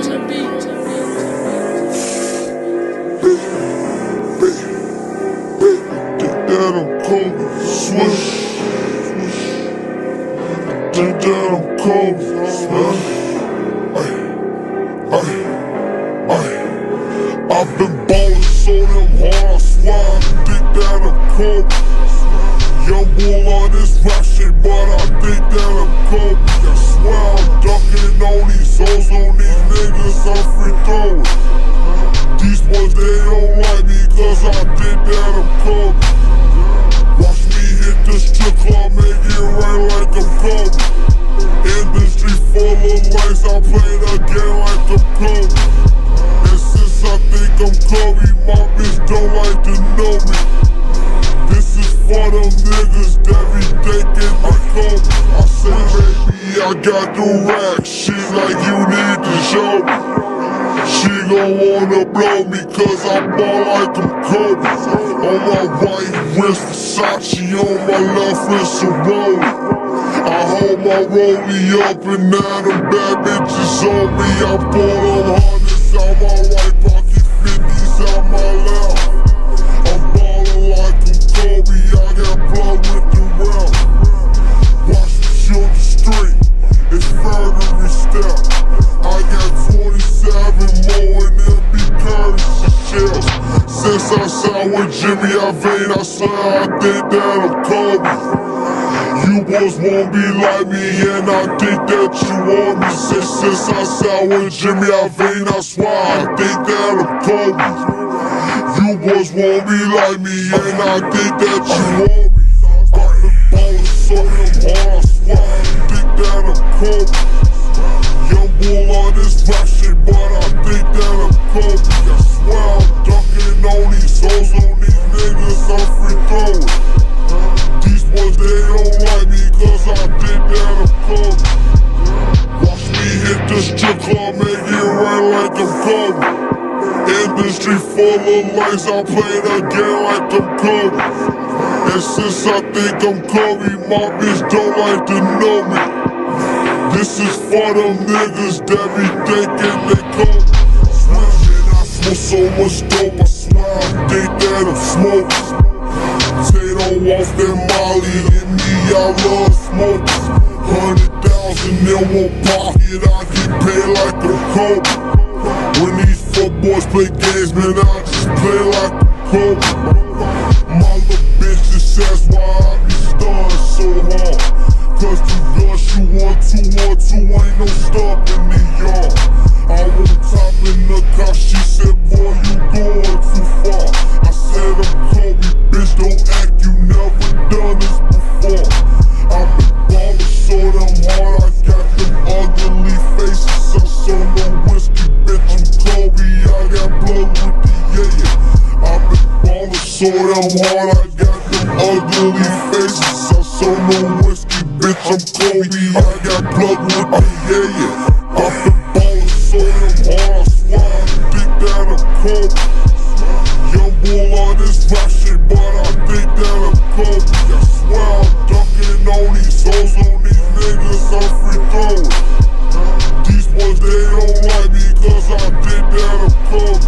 That I'm Kobe, swish. Think that I'm Kobe, I've been ballin' so damn hard, I swear I think that I'm Kobe. Young bull on this rap shit, but I think that I'm Kobe. I swear I'm ducking on these hoes, on these niggas, I'm free throwing. These ones, they don't like me, cause I think that I'm Kobe. Watch me hit the strip club, make it rain like I'm Kobe. Industry full of lights, I play the game like I'm Kobe. And since I think I'm Kobe, my bitch don't like to know me. This is for them niggas that be thinking they Kobe. I say, baby, I got the racks, she like you need to show me. She gon' wanna blow me cause I ball like I'm Kobe. On my right wrist Versace, on my left wrist a Rollie. I hold my rollie up and now them bad bitches on me. I pull them hundreds out my right pocket, 50s out my left. I'm ballin' like I'm Kobe, I got blood with the realm. Watch me shoot the street, it's further step. I got 27 more and them be currency shells. Since I signed with Jimmy Iovine, I swear I think that I'm Kobe. You boys won't be like me and I think that you want me. Since I signed with Jimmy Iovine, I swear I think that I'm Kobe. You boys won't be like me and I think that you want me. I've been ballin' so damn hard, I swear I think that I'm Kobe. Young bull on this rap shit, but I think that I'm Kobe. I swear I'm ducking on these hoes, on these niggas, I'm free throwing. These boys, they don't like me cause I think that I'm Kobe. Watch me hit the strip club, make it rain like I'm Kobe. Industry full of lights, I play the game like I'm Kobe. And since I think I'm Kobe, my bitch don't like to know me. This is for them niggas that be thinking they Kobe. I smoke so much dope, I swear I think that I'm smoking. Tato off that Molly, and me, I love smoking. 100,000 in one pocket, I get paid like a Kobe. When these fuck boys play games, man, I just play like a Kobe. My little bitch just asks why I be stunning so hard. Cause the guns you want to, ain't no stopping me, y'all. I won't top in the car, she said, boy, you going too far. I said, I'm Kobe, bitch, don't act, you never done this before. I've been ballin' so damn hard, I got them ugly faces. I saw no whiskey, bitch, I'm Kobe, I got blood with the yeah. I've been ballin' so damn hard, I got them ugly faces. I saw no whiskey, bitch, I'm Kobe, I got blood with the yeah. I've been ballin' so damn hard, I swear I think that I'm Kobe. Young bull on this rap shit, but I think that I'm Kobe. I swear I'm ducking on these hoes, on these niggas, I'm free throwing. These ones, they don't like me cause I think that I'm Kobe.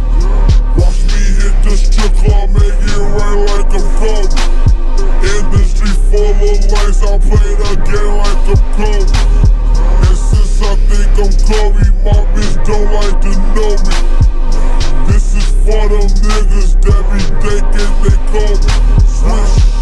Watch me hit the strip club, make it rain like I'm Kobe. Industry full of lights, I play the game like I'm Kobe. And since I think I'm Kobe, my bitch don't like to know me. This is for them niggas that be thinking they Kobe. Swish.